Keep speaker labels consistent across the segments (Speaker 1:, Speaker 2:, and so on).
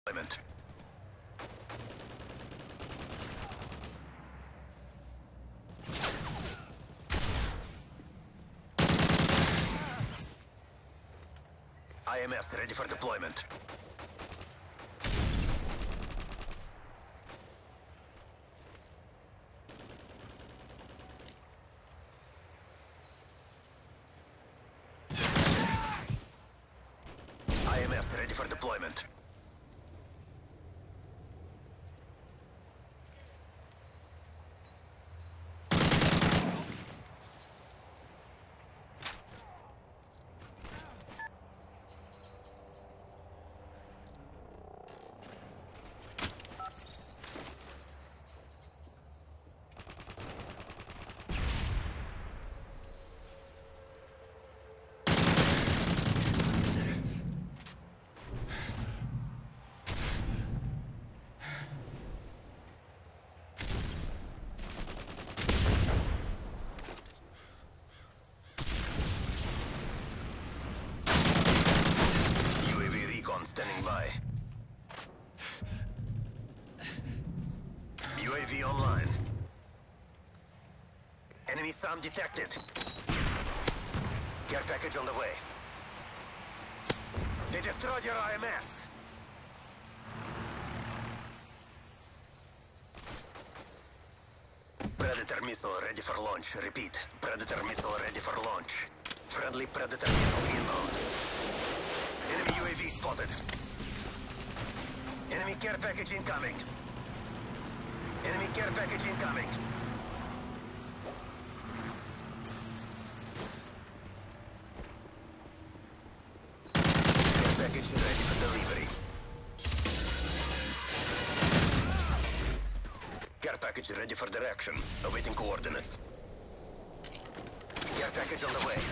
Speaker 1: deployment. IMS ready for deployment. IMS ready for deployment. Standing by. UAV online. Enemy SAM detected. Care package on the way. They destroyed your IMS. Predator missile ready for launch. Repeat. Predator missile ready for launch. Friendly Predator missile inbound. Enemy UAV spotted. Enemy care package incoming. Enemy care package incoming. Care package ready for delivery. Care package ready for direction. Awaiting coordinates. Care package on the way.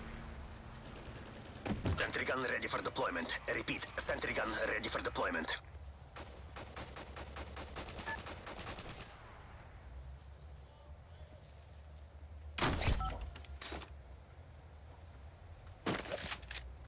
Speaker 1: Sentry gun ready for deployment. Repeat, sentry gun ready for deployment.